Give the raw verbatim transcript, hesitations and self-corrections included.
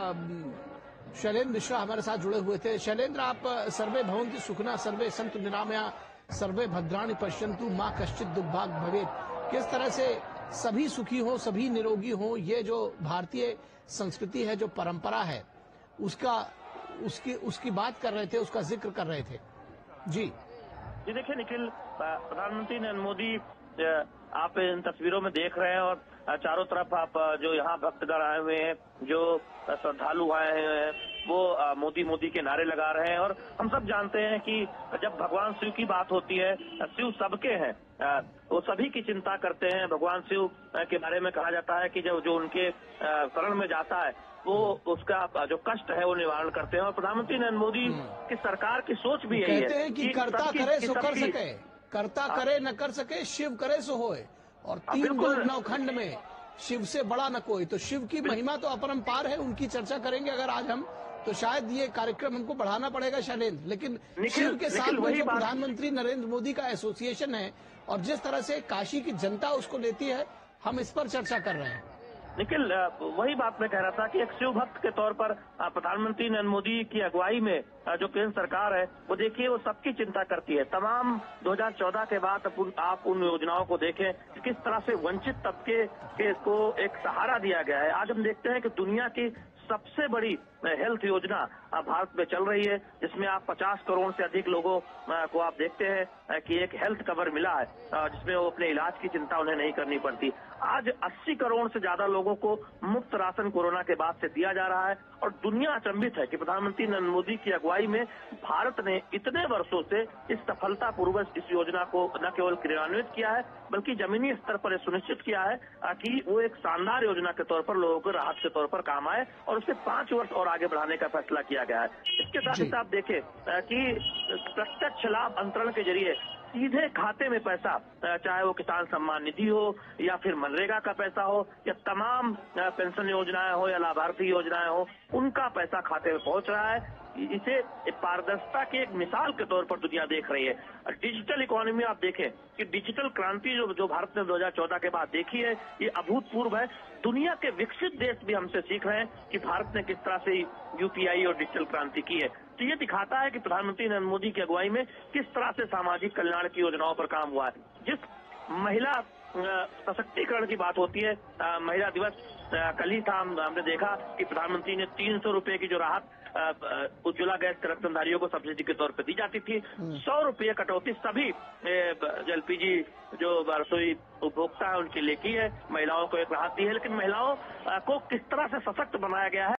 शैलेंद्र मिश्रा हमारे साथ जुड़े हुए थे। शैलेंद्र, आप सर्वे भवन्ति सुखिनः सर्वे सन्तु निरामया सर्वे भद्राणि पश्यन्तु मां कश्चित् दुर्भाग भवेत्, किस तरह से सभी सुखी हो, सभी निरोगी हो, ये जो भारतीय संस्कृति है, जो परंपरा है, उसका उसकी उसकी बात कर रहे थे, उसका जिक्र कर रहे थे। जी जी देखिए निखिल, प्रधानमंत्री नरेंद्र मोदी आप इन तस्वीरों में देख रहे हैं और चारों तरफ आप जो यहाँ भक्तगण आए हुए हैं, जो श्रद्धालु आए हैं, वो मोदी मोदी के नारे लगा रहे हैं। और हम सब जानते हैं कि जब भगवान शिव की बात होती है, शिव सबके हैं, वो सभी की चिंता करते हैं। भगवान शिव के बारे में कहा जाता है कि जब जो उनके शरण में जाता है वो उसका जो कष्ट है वो निवारण करते हैं। और प्रधानमंत्री नरेंद्र मोदी की सरकार की सोच भी यही है कहते हैं कि करता करे सो कर सके, करता करे न कर सके, शिव करे सो होए। और तीन लोग नवखंड में शिव से बड़ा न कोई। तो शिव की महिमा तो अपरंपार है, उनकी चर्चा करेंगे अगर आज हम, तो शायद ये कार्यक्रम हमको बढ़ाना पड़ेगा शैलेंद्र। लेकिन शिव के साथ में जो प्रधानमंत्री नरेंद्र मोदी का एसोसिएशन है और जिस तरह से काशी की जनता उसको लेती है, हम इस पर चर्चा कर रहे हैं। निखिल, वही बात मैं कह रहा था कि एक शिव भक्त के तौर पर प्रधानमंत्री नरेंद्र मोदी की अगुवाई में जो केंद्र सरकार है, वो देखिए वो सबकी चिंता करती है। तमाम दो हज़ार चौदह के बाद आप उन योजनाओं को देखें, किस तरह से वंचित तबके के को एक सहारा दिया गया है। आज हम देखते हैं कि दुनिया की सबसे बड़ी हेल्थ योजना भारत में चल रही है, जिसमें आप पचास करोड़ से अधिक लोगों को आप देखते हैं कि एक हेल्थ कवर मिला है, जिसमें वो अपने इलाज की चिंता उन्हें नहीं करनी पड़ती। आज अस्सी करोड़ से ज्यादा लोगों को मुफ्त राशन कोरोना के बाद से दिया जा रहा है। और दुनिया अचंभित है कि प्रधानमंत्री नरेंद्र मोदी की अगुवाई में भारत ने इतने वर्षों से इस सफलतापूर्वक इस योजना को न केवल क्रियान्वित किया है, बल्कि जमीनी स्तर पर सुनिश्चित किया है कि वो एक शानदार योजना के तौर पर लोगों को राहत के तौर पर काम आए, और उसे पांच वर्ष और आगे बढ़ाने का फैसला किया गया है। इसके साथ ही आप देखें कि प्रत्यक्ष लाभ अंतरण के जरिए सीधे खाते में पैसा, चाहे वो किसान सम्मान निधि हो या फिर मनरेगा का पैसा हो या तमाम पेंशन योजनाएं हो या लाभार्थी योजनाएं हो, उनका पैसा खाते में पहुंच रहा है। इसे पारदर्शिता की एक मिसाल के तौर पर दुनिया देख रही है। डिजिटल इकोनॉमी आप देखें कि डिजिटल क्रांति जो जो भारत ने दो हज़ार चौदह के बाद देखी है, ये अभूतपूर्व है। दुनिया के विकसित देश भी हमसे सीख रहे हैं कि भारत ने किस तरह से यूपीआई और डिजिटल क्रांति की है। तो ये दिखाता है कि प्रधानमंत्री नरेंद्र मोदी की अगुवाई में किस तरह से सामाजिक कल्याण की योजनाओं पर काम हुआ है। जिस महिला सशक्तिकरण की बात होती है, आ, महिला दिवस आ, कल ही था, हम, हमने देखा कि प्रधानमंत्री ने तीन सौ रुपए की जो राहत उज्ज्वला गैस कनेक्शनधारियों को सब्सिडी के तौर पर दी जाती थी, सौ रुपये कटौती सभी एलपीजी जो रसोई उपभोक्ता है उनके लिए की है, महिलाओं को एक राहत दी है। लेकिन महिलाओं को किस तरह से सशक्त बनाया गया है